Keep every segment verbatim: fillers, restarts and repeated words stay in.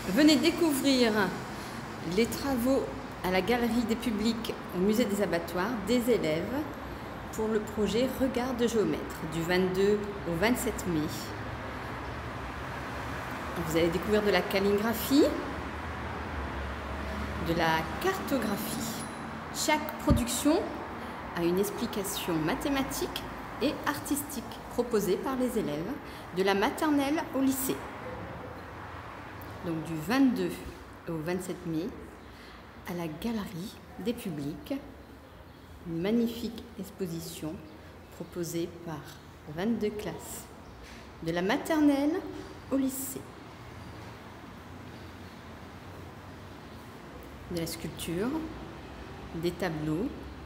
Venez découvrir les travaux à la Galerie des Publics au Musée des Abattoirs des élèves pour le projet Regard de géomètre du vingt-deux au vingt-sept mai. Vous allez découvrir de la calligraphie, de la cartographie. Chaque production a une explication mathématique et artistique proposée par les élèves de la maternelle au lycée. Donc du vingt-deux au vingt-sept mai, à la Galerie des Publics, une magnifique exposition proposée par vingt-deux classes, de la maternelle au lycée. De la sculpture, des tableaux,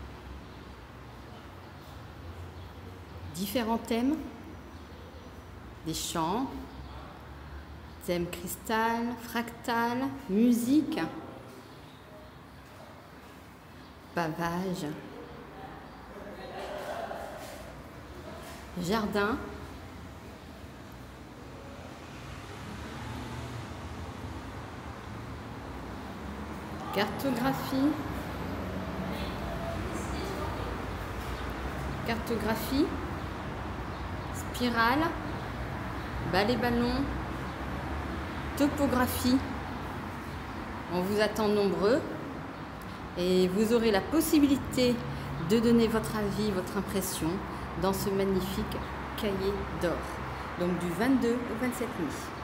différents thèmes, des chants, thème cristal, fractal, musique, pavage, jardin, cartographie, cartographie, spirale, balai-ballon, topographie. On vous attend nombreux et vous aurez la possibilité de donner votre avis, votre impression dans ce magnifique cahier d'or. Donc du vingt-deux au vingt-sept mai.